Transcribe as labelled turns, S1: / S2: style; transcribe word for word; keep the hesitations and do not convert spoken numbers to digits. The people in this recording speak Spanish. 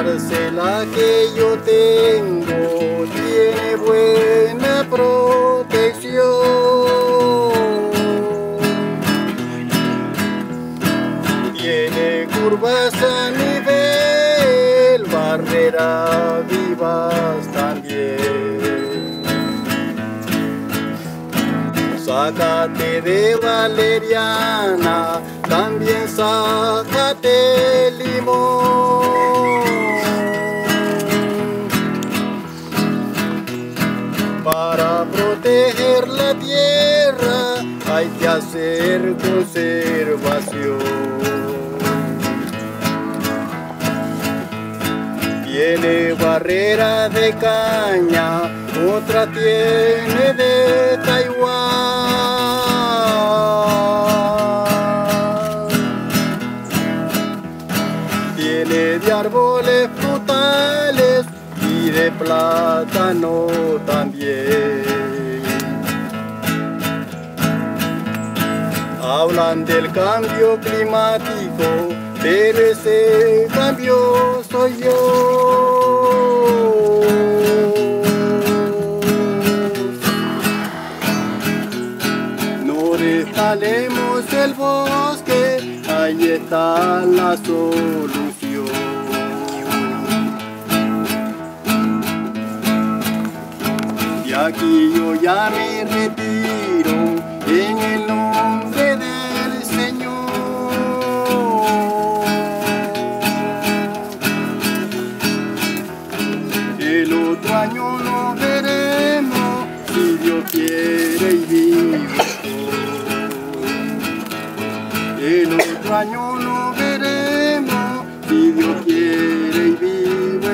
S1: parcela que yo tengo tiene buena protección. Tiene curvas a nivel, barreras vivas también. Sácate de valeriana, también sácate limón. Para proteger la tierra hay que hacer conservación. Tiene barrera de caña, otra tiene de Taiwán. Tiene de árboles frutales y de plátano también. Hablan del cambio climático, pero ese cambio soy yo. No destalemos el bosque, ahí está la solución. Y aquí yo ya me retiro en el nombre del Señor. El otro año nos veremos, si Dios quiere y vivo. El otro año nos veremos, si Dios quiere y vivo.